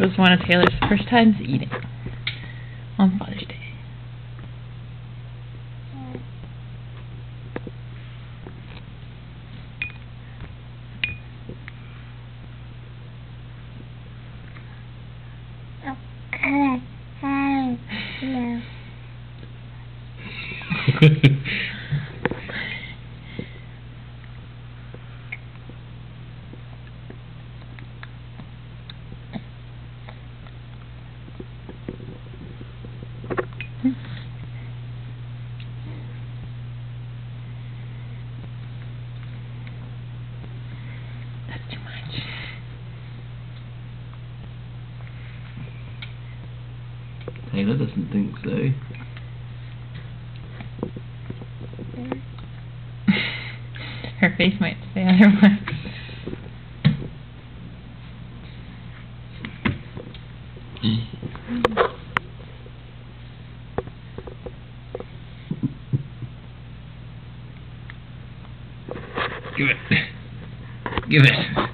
was one of Taylor's first times eating on Father's Day. That's too much. Taylor doesn't think so. Her face might say otherwise. Give it. Give it.